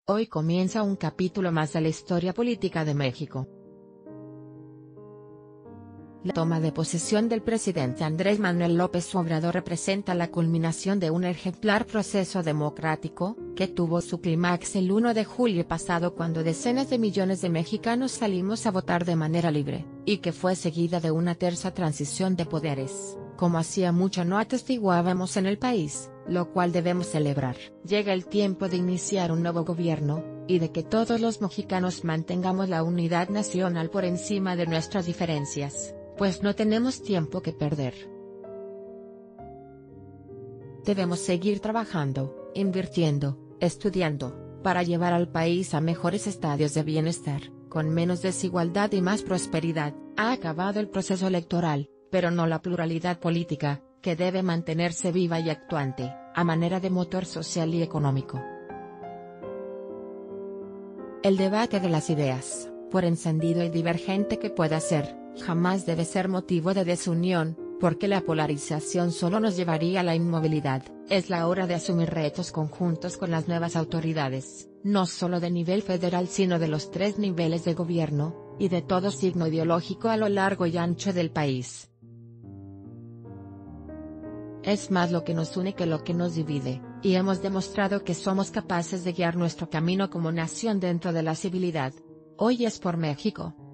Hoy comienza un capítulo más de la historia política de México. La toma de posesión del presidente Andrés Manuel López Obrador representa la culminación de un ejemplar proceso democrático, que tuvo su clímax el 1 de julio pasado cuando decenas de millones de mexicanos salimos a votar de manera libre, y que fue seguida de una tersa transición de poderes, como hacía mucho no atestiguábamos en el país, lo cual debemos celebrar. Llega el tiempo de iniciar un nuevo gobierno, y de que todos los mexicanos mantengamos la unidad nacional por encima de nuestras diferencias, pues no tenemos tiempo que perder. Debemos seguir trabajando, invirtiendo, estudiando, para llevar al país a mejores estadios de bienestar, con menos desigualdad y más prosperidad. Ha acabado el proceso electoral, pero no la pluralidad política, que debe mantenerse viva y actuante, a manera de motor social y económico. El debate de las ideas, por encendido y divergente que pueda ser, jamás debe ser motivo de desunión, porque la polarización solo nos llevaría a la inmovilidad. Es la hora de asumir retos conjuntos con las nuevas autoridades, no solo de nivel federal sino de los 3 niveles de gobierno, y de todo signo ideológico a lo largo y ancho del país. Es más lo que nos une que lo que nos divide, y hemos demostrado que somos capaces de guiar nuestro camino como nación dentro de la civilidad. Hoy es por México.